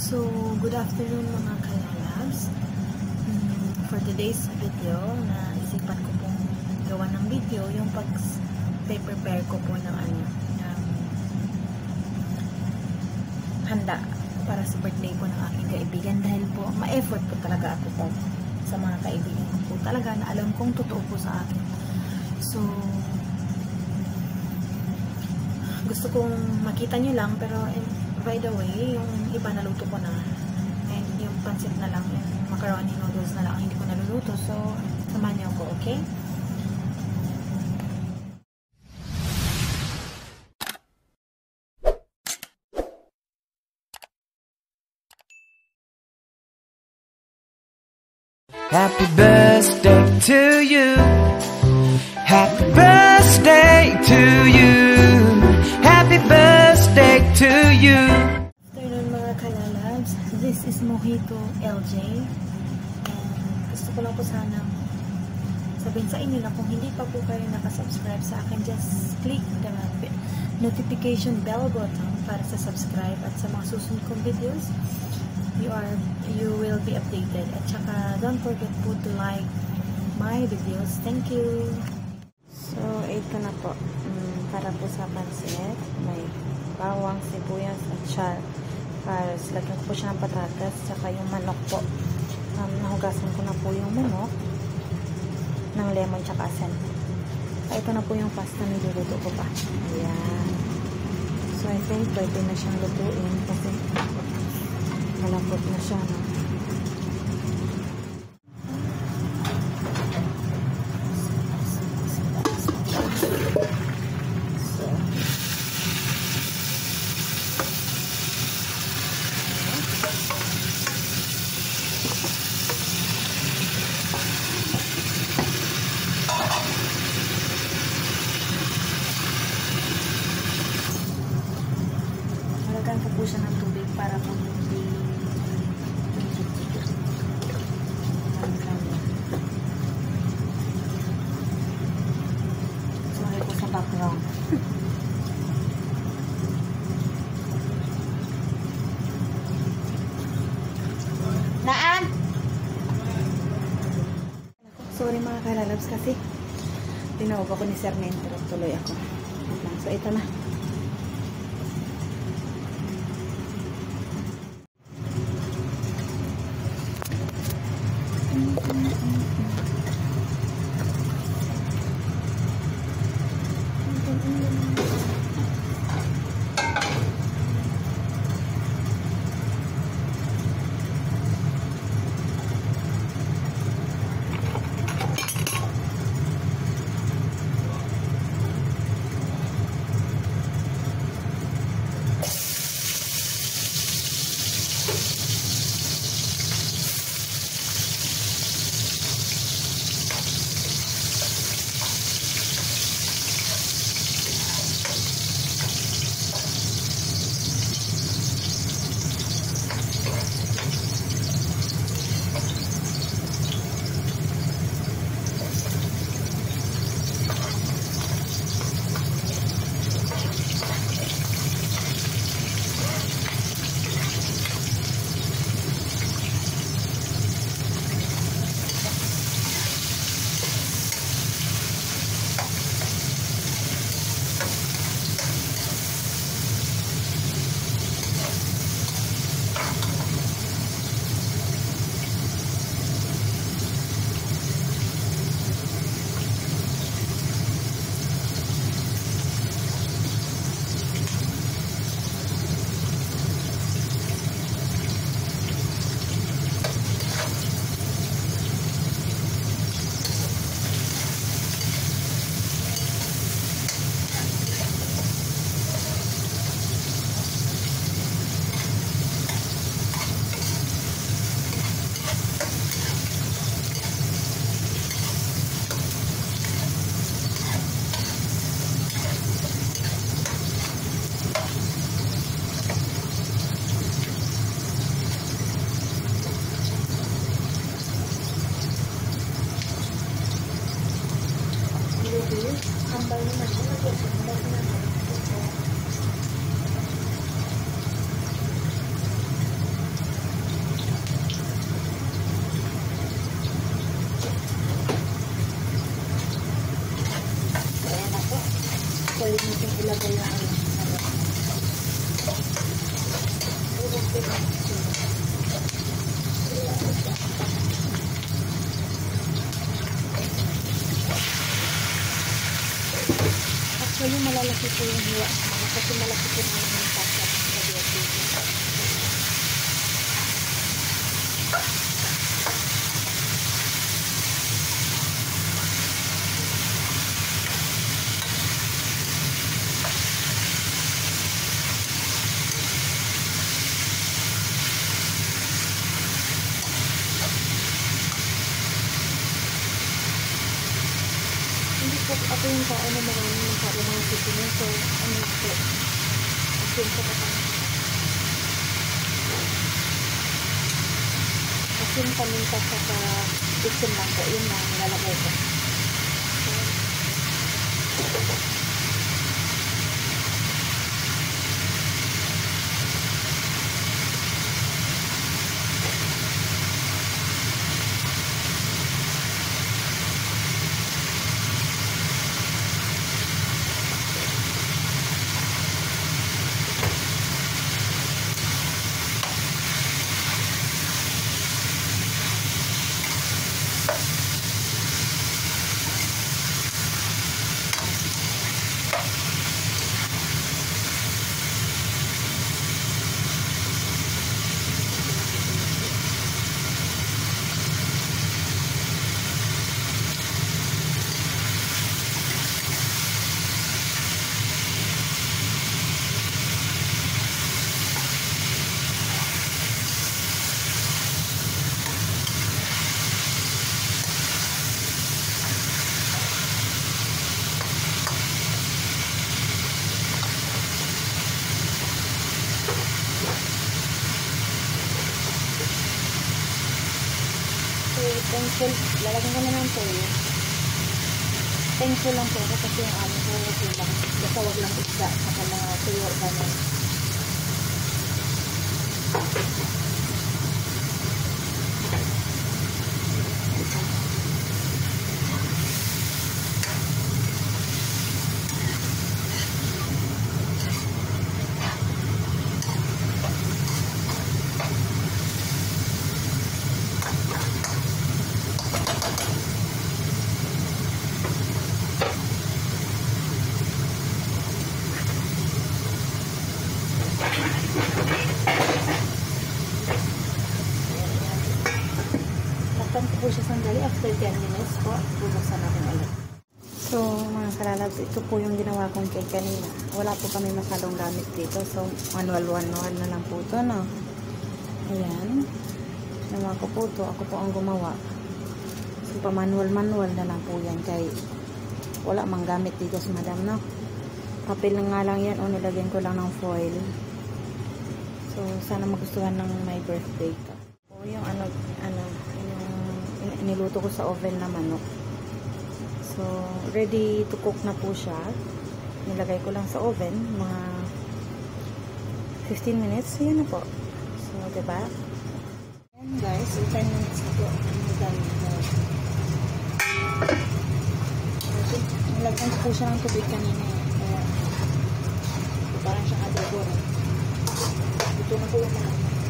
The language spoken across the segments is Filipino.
So, good afternoon mga kalalabs. For today's video, naisipan ko pong gawa ng video yung pag-prepare ko po ng handa para sa birthday po ng aking kaibigan, dahil po ma-effort po talaga ako po sa mga kaibigan ko po talaga na alam kong totoo po sa akin. So, gusto kong makita nyo lang, pero by the way, yung iba naluto ko na, and yung pancit na lang, yung macaroni noodles na lang hindi ko naluluto. So, samahan niyo ako, okay? Happy birthday to you. Happy birthday to you. Happy birthday to you. Afternoon mga kalalabs. This is Mojito LJ. And gusto ko lang po sana sabihin sa inyo na kung hindi pa po kayo nakasubscribe sa akin, just click the notification bell button para sa subscribe, at sa mga susunod kong videos you will be updated. At saka don't forget po to like my videos. Thank you. So, ito na po. Para po sa pancit, may bawang, sibuyas, at char. Para lagyan ko po siya ng patatas, saka yung manok po. Nahugasan ko na po yung manok ng lemon tsaka asin. Ito na po yung pasta na niluluto ko pa. Ayan. So, I think pwede na siyang lutuin kasi malambot na siya, no? Malagyan ko po siya ng tubig para po hindi sorry po sa background. Naan! Sorry mga kalalabs kasi tinawag ako ni Sir na interrupt tuloy ako. So ito na. ko yung actually malalaki po yung hiwa kasi malaki po naman yung pasta sa spaghetti. Hindi po ako yung tao na marami ng tao mga sisinin. So, ano po? Asin po ka asin paminta sa kitchen lang po. Yun lang, nilalagay ko. Thankful, lalagyan ko na ng toyo. Thankful lang po ako kasi yung ano ko, okay lang. Basta wag lang isda, saka mga tuyo ganyan. Takpan ko po siya sandali. After 10 minutes po, bubuksan natin ulit. So, mga kalalabs, ito po yung ginawa kong cake kanina. Wala po kami masyadong gamit dito. So, manual na lang po ito, no? Ayan. Ginawa ko po ito. Ako po ang gumawa. So, pa-manual na lang po yan. Kaya wala mang gamit dito sa madam, no? Papel nga lang yan o nilagyan ko lang ng foil. So, sana magustuhan ng my birthday ka. O, yung yung niluto ko sa oven na manok. So, ready to cook na po siya. Nilagay ko lang sa oven, mga 15 minutes. Yan na po. So, diba? And guys, 10 minutes na po. Nilagyan ko po siya ng tubig kanina. Kaya, parang siyang adobo. Ito na po yung mga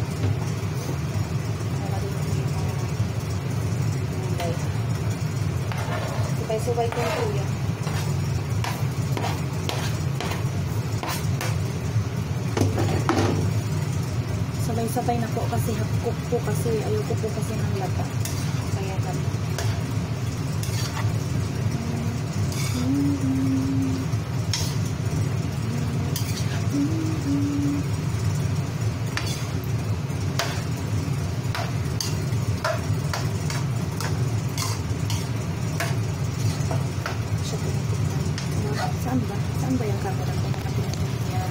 subay-subay ko po yan. Sabay-sabay na po kasi half-cook po kasi ayoko po kasi ng lata. Kaya kami. Saan ba yung camera ko? Yan.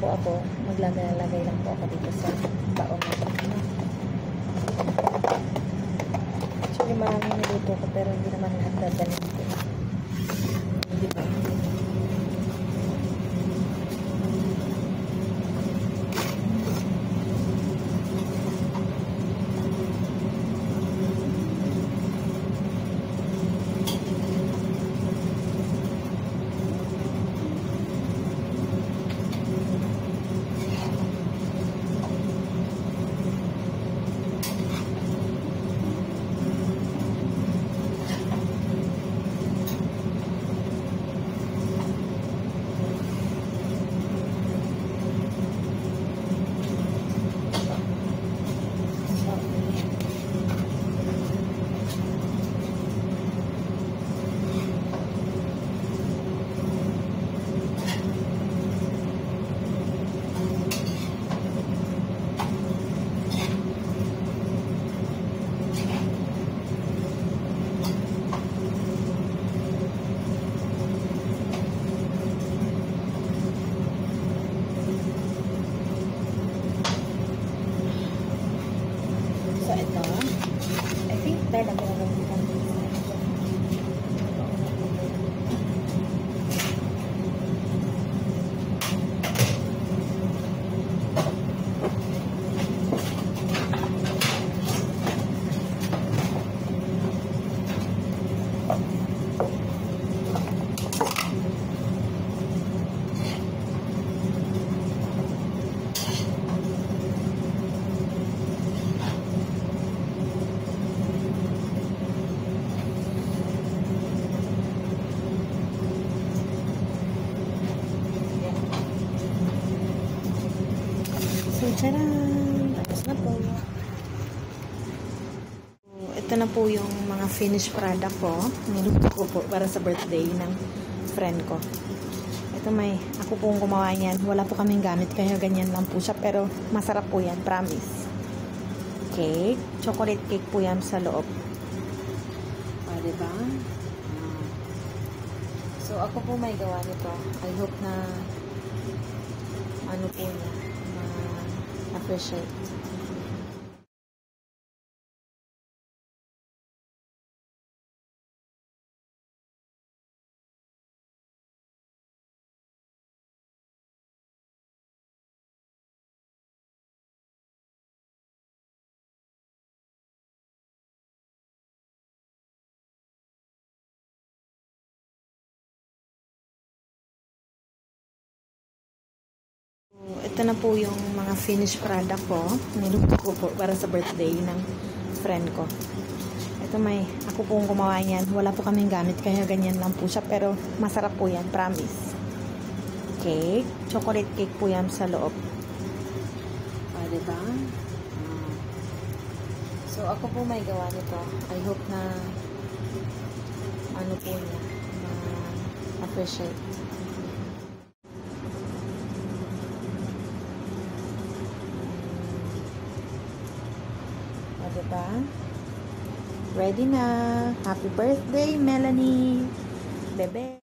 po ako, maglalagay lang po ako dito sa baon na ito. Actually, maraming niluto ko pero hindi naman lahat dadalhin ko. Hindi ba? So, ito. I think dahil ang pinagamitan dito. So, tcharan! Tapos na po. Ito na po yung mga finished product ko. Niluto ko po para sa birthday ng friend ko. Ito ako pong gumawa niyan. Wala po kaming gamit kaya ganyan lang po siya. Pero masarap po yan, promise. Cake. Chocolate cake po yan sa loob. Diba? So, ako po may gawa nito. I hope na ano po niya. Appreciate. Ito na po yung mga finished product ko. Niluto ko po para sa birthday ng friend ko. Ito ako pong gumawa niyan. Wala po kaming gamit kaya ganyan lang po siya. Pero masarap po yan, promise. Cake. Chocolate cake po yan sa loob. Diba? So, ako po may gawa nito. I hope na ano po niya, appreciate. Diba? Ready na. Happy birthday, Melanie. Bebe.